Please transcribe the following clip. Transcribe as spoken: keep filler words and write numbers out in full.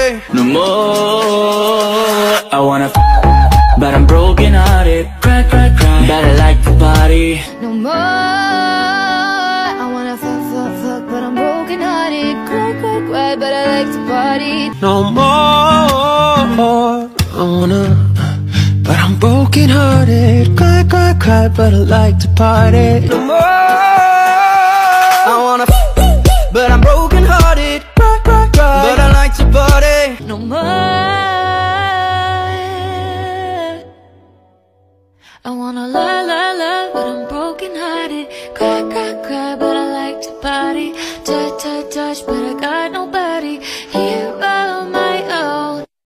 No more. I wanna f but I'm broken hearted. Cry, cry, cry, but I like to party. No more. I wanna fuck, fuck, fuck, but I'm broken hearted. Cry, cry, cry, but I like to party. No more. I wanna, but I'm broken hearted. Cry, cry, cry, but I like to party. No more. I wanna, but I'm broken hearted. Cry, cry, cry, but I like to party. No more. I wanna love